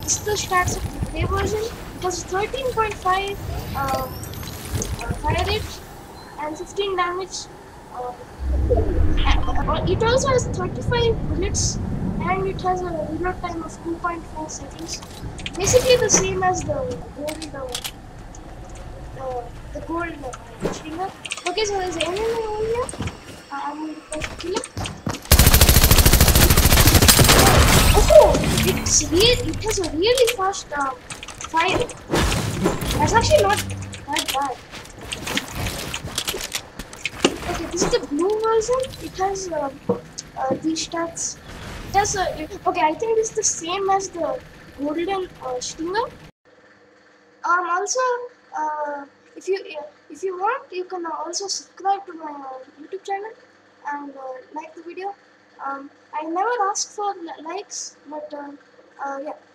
This is the stats of the play version. It has 13.5 fire rate and 15 damage. Uh, it also has 35 bullets and it has a reload time of 2.4 seconds. Basically the same as the gold stinger. Okay, so there's an enemy over here. I'm going to try to kill it. Oh, it has a really fast fire. That's actually not that bad. Okay, this is the blue version. It has these stats. It has okay. I think this is the same as the golden stinger. Also, uh, if you want, you can also subscribe to my YouTube channel and like the video. I never ask for likes, but yeah.